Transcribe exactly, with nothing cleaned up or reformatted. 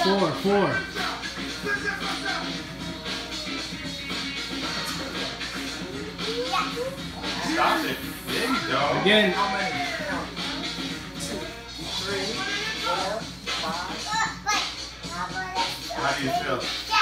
four, four. Stop it. There you go. Again. How many? Two, three, four, five. How do you feel?